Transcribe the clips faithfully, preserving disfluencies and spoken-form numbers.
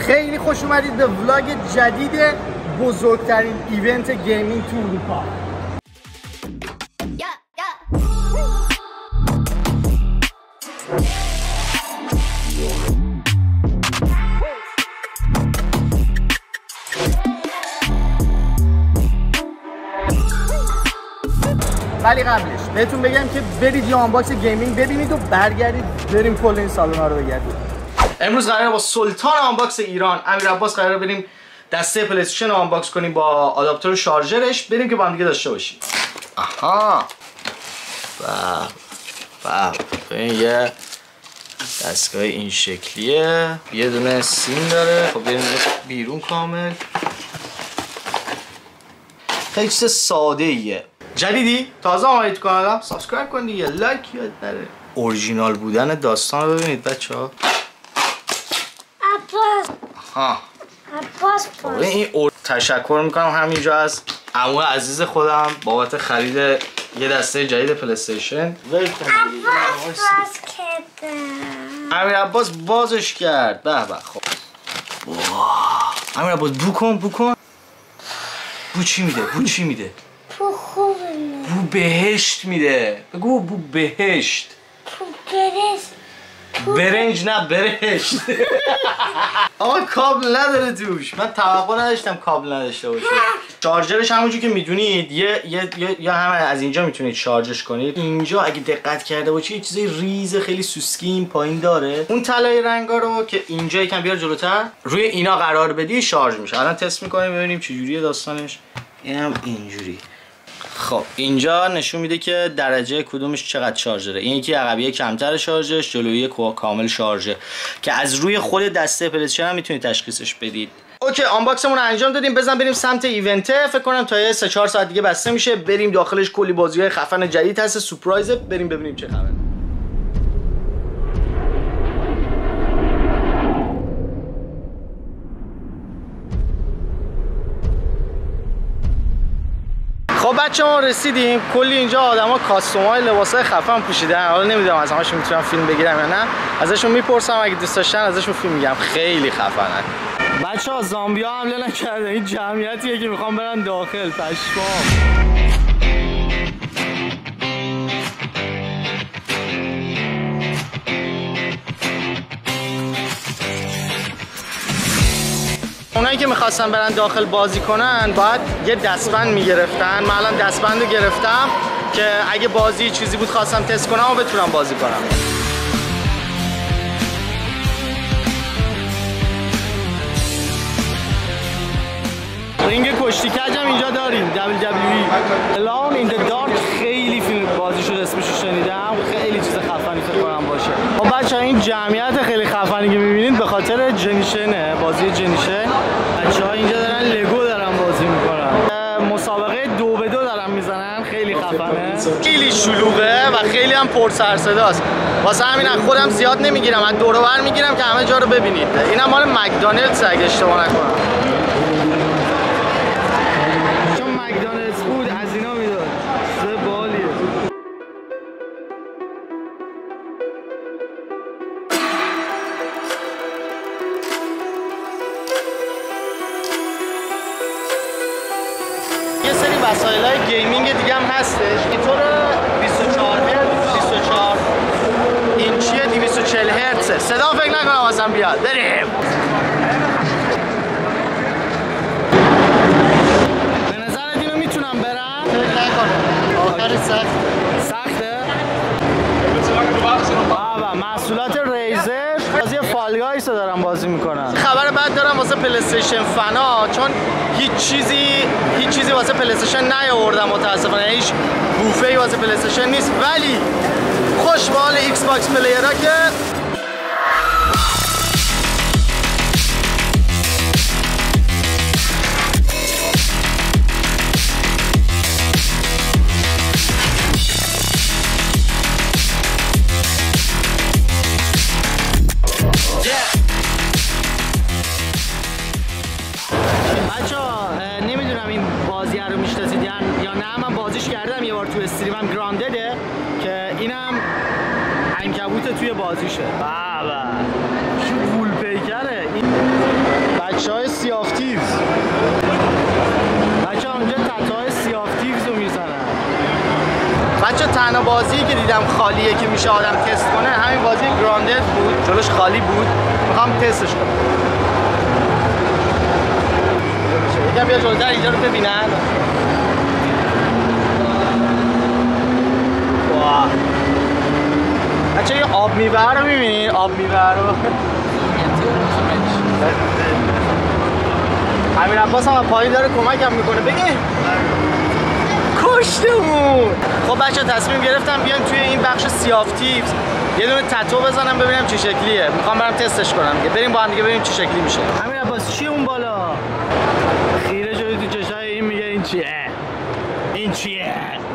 خیلی خوش اومدید به ولاگ جدید بزرگترین ایونت گیمینگ تو اروپا. ولی قبلش بهتون بگم که برید یه آنباکس گیمینگ ببینید و برگردید بریم کل این سالن ها رو بگردید. امروز قراره با سلطان آنباکس ایران امیر عباس قراره بریم دسته پلی استیشن آنباکس کنیم با آداپتور و شارژرش، بریم که با هم دیگه داشته باشیم. آها واو این یه دستگاه این شکلیه، یه دونه سیم داره. خب بریم بیرون کامل. خیلی چیز ساده ایه. جدیدی؟ تازه آمدید تو کانالم؟ سابسکرایب کن دیگه، لایک یاد نره. اورجینال بودن داستان رو ببینید بچه‌ها. عباس. آها. عباس پاس. این اور... تشکر میکنم همینجا از عمو عزیز خودم بابت خرید یه دسته جدید پلی استیشن. عباس باز کرده. امیر عباس بازش کرد. به به. خب. واه. امیر عباس بو کن بو کن. بو چی میده؟ بو چی میده؟ بو خوبه. بو بهشت میده. بگو بو بهشت. بو برشت. برنج نه برشت. آقا کابل نداره توش. من توقع نداشتم کابل نداشته باشه. شارژرش همونجوری که میدونید یه یه یا هم از اینجا میتونید شارژش کنید. اینجا اگه دقت کرده باشید یه چیزای ریز خیلی سوسکی این پایین داره. اون طلای رنگا رو که اینجا یکم بیار جلوتر روی اینا قرار بدی شارژ میشه. الان تست میکنیم ببینیم چه جوریه داستانش. اینم اینجوری. خب اینجا نشون میده که درجه کدومش چقدر شارژره. این یکی عقبیه کمتر شارژش، جلویی کامل شارژه که از روی خود دسته پلی استیشن هم میتونید تشخیصش بدید. اوکی آنباکسمون رو انجام دادیم. بزن بریم سمت ایونته. فکر کنم تا یه سه چهار ساعت دیگه بسته میشه. بریم داخلش کلی بازی‌های خفن جدید هست، سورپرایزه. بریم ببینیم چه خبره. خب بچه ما رسیدیم. کلی اینجا آدما کاستومای لباسای خفن پوشیدن. حالا نمیدونم از همشون میتونم فیلم بگیرم یا نه. ازشون میپرسم، اگه دوست داشتن ازشون فیلم میگیرم. خیلی خفنن. بچه‌ها زامبیا حمله نکردن. این جمعیتیه که میخوام برن داخل. پشمام. اونایی که میخواستن برن داخل بازی کنن باید یه دستبند میگرفتن. من الان دستبند رو گرفتم که اگه بازی چیزی بود خواستم تست کنم و بتونم بازی کنم. رینگ کشتی کج هم اینجا داریم. دبلیو دبلیو ای الان این دارک خیلی فیلم بازیشو اسمشو شنیدم. خیلی چیز خفنی فکر کنم باشه. خب بچه‌ها این جمعیت خیلی خفنی که می‌بینید به خاطر جنیشنه، بازی جنیشن. بچه‌ها اینجا دارن لگو دارن بازی می‌کنن. مسابقه دو به دو دارن میزنن. خیلی خفنه. خیلی شلوغه و خیلی هم پر سر صداست. واسه همین از خودم زیاد نمیگیرم. از دور و بر میگیرم که همه جا رو ببینید. اینم مال مکدونالدز اگه اشتباه نکنم. یه سری وسایل‌های گیمینگ دیگه هم هستش. اینطور بیست و چهار هرتز بیست و چهار اینچیه دویست و چهل هرتزه. صدا فکر نکنم اصلا بیاد. بریم. به نظرت اینو میتونم برم؟ فکر نکنم. آخر سخت. سخته؟ بابا محصولات ریزر بازی فال گایز رو دارم بازی میکنم. خبر بعد دارم واسه پلی استیشن فنا، چون هیچ چیزی هیچ چیزی واسه پلی استیشن نیاوردم متاسفانه. هیچ بوفه‌ای واسه پلی استیشن نیست، ولی خوش به حال ایکس باکس پلیرها که استریمم گراندده که اینم عنکبوت توی بازیشه. بابا چه گول پیکره این. تنها بازی که دیدم خالیه که میشه آدم تست کنه همین بازی گراندد بود، جلوش خالی بود. میخوام تستش کنم. یکم بیا جلوتر اینجا رو ببینن. واه بچه یه آب میبر رو میبینین؟ آب میبر رو امیر عباس هم پایین داره کمکم میکنه. بگی کشتمون. خب بچه تصمیم گرفتم بیام توی این بخش سیافتی یه دونه تتو بزنم ببینم چه شکلیه. میخوام برم تستش کنم دیگه. بریم با هم دیگه ببینیم چه شکلی میشه. امیر عباس چیه اون بالا؟ خیره شدی تو چشای این میگه این چیه؟ این چیه؟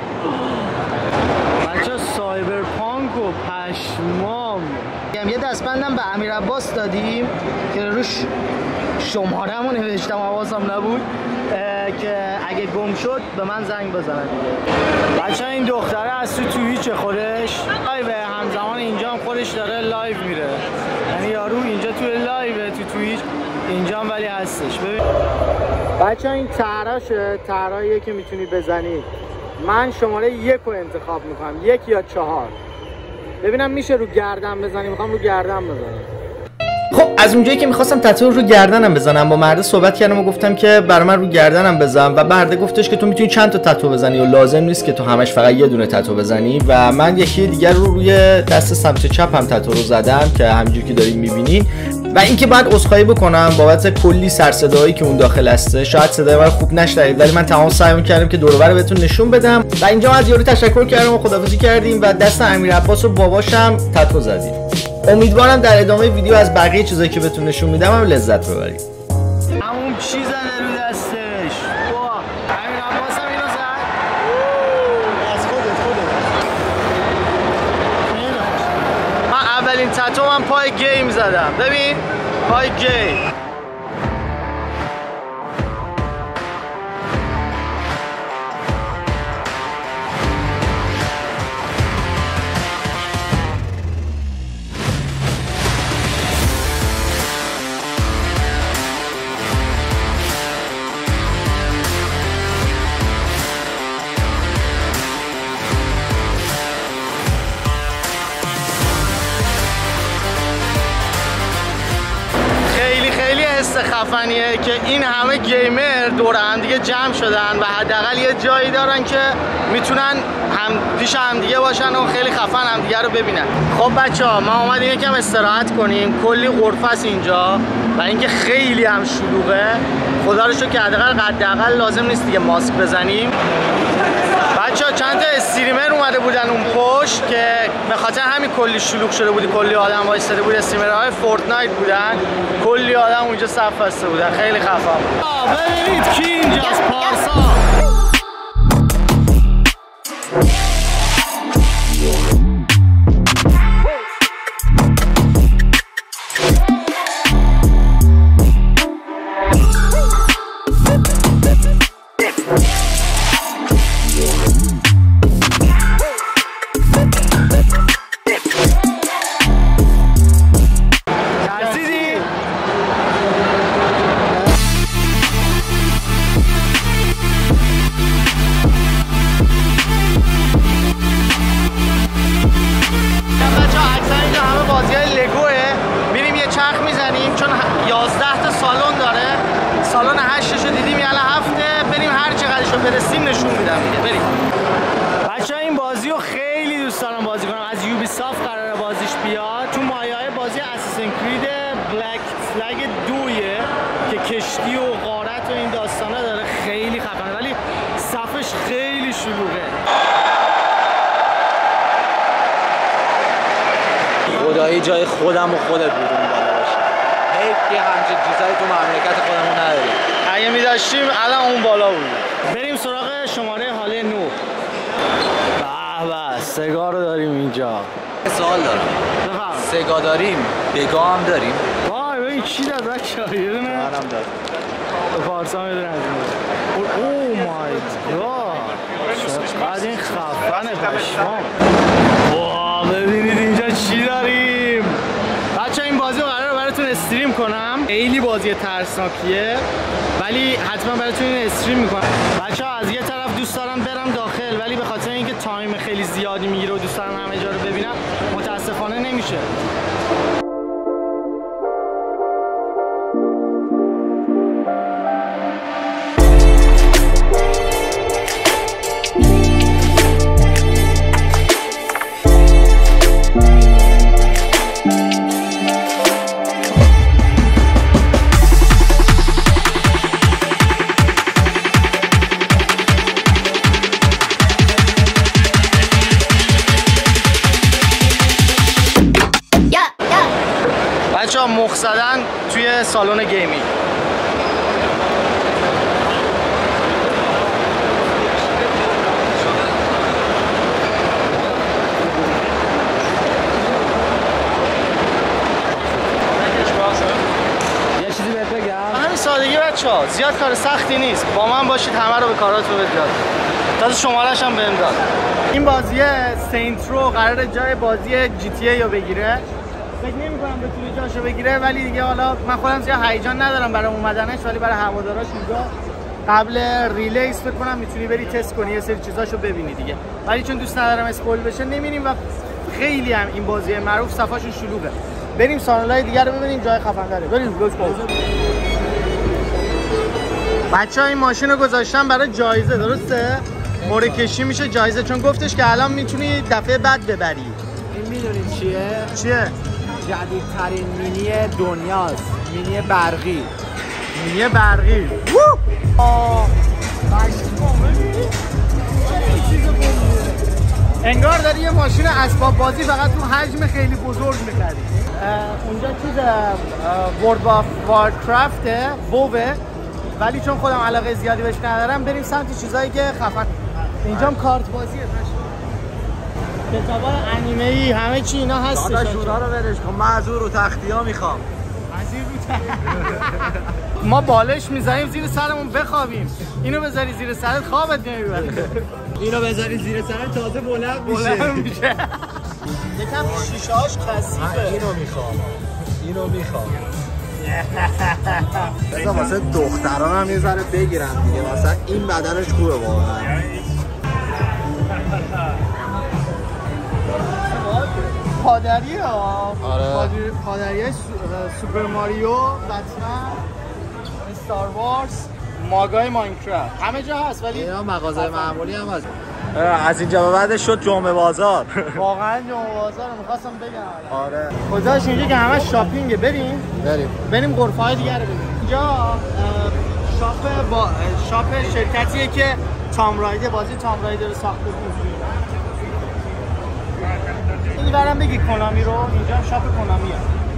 بچه سایبرپانک و پشمام. یه دستبندم به امیر عباس دادیم که روش شماره همون نوشتم، حواسم نبود که اگه گم شد به من زنگ بزنن. بچه این دختره از تو توییچه خودش لایو، همزمان اینجا هم خودش داره لایو میره. یعنی یارو اینجا توی لایو تو توییچ، اینجا هم ولی هستش. ببین بچه این طراشه، طراییه که میتونی بزنی. من شماره یک رو انتخاب میکنم، یک یا چهار. ببینم میشه رو گردن بزنی. میخوام رو گردن بزنم. خب از اونجایی که میخواستم تتو رو گردنم بزنم با مرد صحبت کردم و گفتم که برای من رو گردنم بزن و مرد گفتش که تو میتونی چند تا تتو بزنی و لازم نیست که تو همش فقط یه دونه تتو بزنی. و من یکی دیگر رو روی دست سمت چپ هم تتو رو زدم که همینجوری که دارین میبینین. و اینکه بعد عذرخواهی بکنم بابت کلی سر صدایی که اون داخل هسته. شاید صدای من خوب نشنوید ولی من تمام سعی کردم که دور و بر بهتون نشون بدم. و اینجا از یارو تشکر کردم و خداحافظی کردیم و دست امیر عباس و باباشم تتو زدیم. امیدوارم در ادامه ویدیو از بقیه چیزایی که بهتون نشون میدم هم لذت ببرید. همون چی زده رو دستش؟ واه امیر عباس هم اینو زد؟ از خودت خودت. من اولین تتو من پای گیم زدم. ببین پای گیم. خفنیه که این همه گیمر دور هم دیگه جمع شدن و حداقل یه جایی دارن که میتونن هم پیش هم دیگه باشن و خیلی خفن هم دیگه رو ببینن. خب بچه‌ها ما اومدیم یکم استراحت کنیم. کلی غرفه است اینجا و اینکه خیلی هم شلوغه. خدا رو شکر که حداقل حداقل لازم نیست دیگه ماسک بزنیم. بچه‌ها چند تا استریمر اومده بودن اون پشت که به خاطر همین کلی شلوغ شده بود، کلی آدم وایساده بود. استریمرهای فورتنایت بودن، کلی آدم اونجا صف بسته بودن، خیلی خفن بود. ببینید کی اینجاست، پارسا. سالن هشتشو دیدیم، یعنی هفته بریم هر چقدرشو برسیم نشون میدم دیگه. بریم بچه‌ها. این بازی رو خیلی دوست دارم بازی کنم. از یوبی سافت قراره بازیش بیاد. تو مایه‌های بازی اساسن کرید بلک فلگ دویه که کشتی و غارت و این داستانا داره. خیلی خفنه ولی صفش خیلی شلوغه. خدایی جای خودم و خودت بود اون بالا باشه. حیف که همچین چیزایی تو مملکت خودمون نداریم. اگه می‌داشتیم الان اون بالا بود. بریم سراغ شماره حاله نو. به به سگا رو داریم اینجا. سوال دارم. بفرمایید. سگا داریم، بگا هم داریم. وای ببین چی داد بچه‌ها، یه دونه منم دارم. به پارسا میدونم از این. اوه مای گاد. چقدر این خفنه پشمام. واه ببینید اینجا چی داریم. بچه‌ها این بازی رو قراره براتون استریم کنم. خیلی بازی ترسناکیه ولی ولی حتما براتون این استریم میکنم. بچه‌ها از یه طرف دوست دارم برم داخل ولی به خاطر اینکه تایم خیلی زیادی میگیره و دوست دارم همه جا رو ببینم متاسفانه نمیشه. بچه‌ها مخ زدن توی سالن گیمینگ. یه چیزی بهت بگم؟ همین سادگی بچه‌ها، زیاد کار سختی نیست. با من باشید همه رو به کاراتون بدید. تازه شماره‌ش هم بهم داد. این بازی سینت رو قراره جای بازی جی تی ای رو بگیره. فکر نمی‌کنم بتونه جاشو بگیره ولی دیگه حالا من خودم زیاد هیجان ندارم برای اومدنش ولی برای هواداراش اینجا قبل ریلیز فکر کنم میتونی بری تست کنی یه سری چیزاشو ببینی دیگه. ولی چون دوست ندارم اسپویل بشه نمیریم و خیلی هم این بازی معروف صفاشون شلوغه. بریم سالن‌های دیگه رو ببینیم جای خفن داره. بریم لطف کنید. بچه‌ها این ماشین رو گذاشتم برای جایزه درسته؟ قرعه کشی میشه جایزه چون گفتش که الان میتونی دفعه بعد ببری. این میدونید چیه؟ چیه؟ جدیدترین مینی دنیاست. مینی برقی. مینی برقی. آه. انگار داری یه ماشین اسباب بازی فقط تو حجم خیلی بزرگ می‌خری. اونجا چیز ورلد آف وارکرافته، ووه. ولی چون خودم علاقه زیادی بهش ندارم بریم سمت چیزایی که خفن. اینجا هم کارت بازیه. کتابای انیمه ای همه چی اینا هستش. دادا شورا رو برش کن. من از اون رو تختی‌ها میخوام. از این رو تخت ما بالش میزنیم زیر سرمون بخوابیم. اینو بذاری زیر سرت خوابت نمیبره. اینو بذاری زیر سرت تازه بلند میشه. بلند میشه. یکم شیشه‌هاش کثیفه. اینو میخوام. اینو میخوام. بذار واسه دختران هم یه ذره بگیرم دیگه. واسه این بدنش خوبه واقعا. پادری ها. آره. پادری سوپر ماریو، بتمن، استار وارز، ماگای ماینکرافت همه جا هست ولی اینا مغازه معمولی هم هست. از اینجا به بعدش شد جمعه بازار. واقعا جمعه بازار رو می‌خواستم بگم. آره. خداش اینجا که همه شاپینگه. بریم بریم. بریم غرفه‌های دیگه رو ببینیم. اینجا شاپ با شاپ شرکتیه که تام رایدر بازی تام رایدر رو ساخته بود. این برام بگی کنامی رو. اینجا شاپ کنامیه.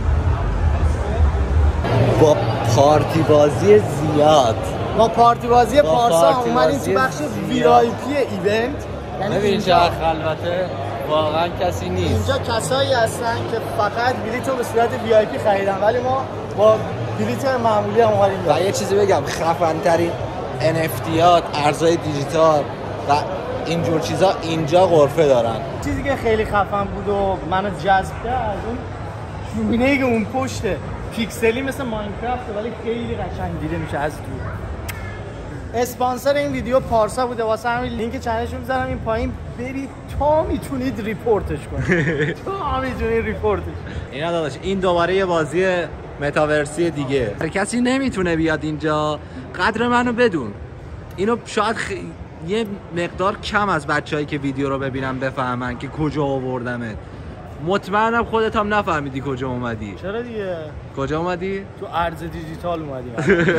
با پارتی بازی زیاد. ما پارتی بازی با پارسا پارتی اومدیم بازی تو بخش زیاد. وی آی پی ایونت. یعنی ببین اینجا چه خلوته واقعا کسی نیست. اینجا کسایی هستن که فقط بلیط رو به صورت وی آی پی خریدن ولی ما با بلیط معمولی هم اومدیم. و یه چیزی بگم خفن ترین ان اف تیات ارزهای دیجیتال و اینجور چیزا اینجا غرفه دارن. چیزی که خیلی خفن بود و منو جذب کرد اون شومینه‌ای که اون پشته پیکسلی مثل ماینکرافت ولی خیلی قشنگ دیده میشه از دور. اسپانسر این ویدیو پارسا بوده واسه همین لینک چنلش رو میذارم این پایین برید تا میتونید ریپورتش کنید. تا میتونید ریپورتش. اینا داداش این دوباره یه بازی متاورسی دیگه. کسی نمیتونه بیاد اینجا قدر منو بدون. اینو شاید خ... یه مقدار کم از بچه‌هایی که ویدیو رو ببینن بفهمن که کجا آوردمت. مطمئنم خودت هم نفهمیدی کجا اومدی. چرا دیگه؟ کجا اومدی؟ تو ارز دیجیتال اومدیم.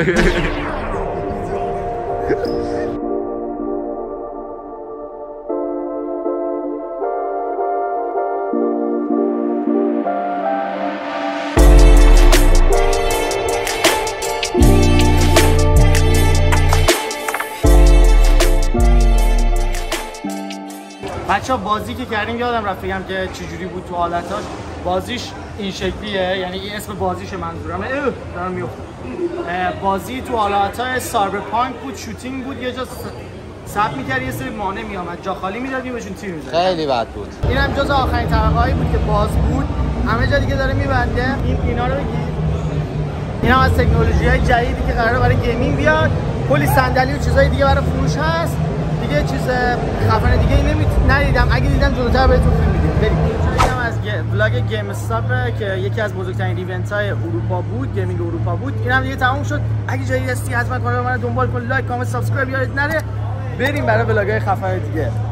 بچه‌ها بازی که کردیم یادم رفت بگم که چجوری بود تو حالتاش. بازیش این شکلیه، یعنی این اسم بازیش منظورمه. دارم میفته. بازی تو حالتای سایبرپانک بود، شوتینگ بود، یه جا ثبت می‌کردی یه سری مانع میامد، جا خالی می‌دادی بهشون تیر می‌زدی. خیلی بد بود. اینم جز آخرین طبقه‌ای بود که باز بود. همه جا دیگه داره میبنده. این اینا رو بگی. این هم از تکنولوژی‌های جدیدی که قراره برای گیمینگ بیاد. کلی صندلی و چیزای دیگه برای فروش هست. دیگه چیز خفن دیگه ای نمی‌ت ندیدم. اگه دیدم جلوتر بهتون فیلم میدیم. بریم. اینم از ولاگ گیم استاپ که یکی از بزرگترین ایونت‌های اروپا بود، گیمینگ اروپا بود. اینم دیگه تموم شد. اگه جایی هستی حتما کانال منو دنبال کن، لایک، کامنت، سابسکرایب یادت نره. بریم برای ولاگ‌های خفن دیگه.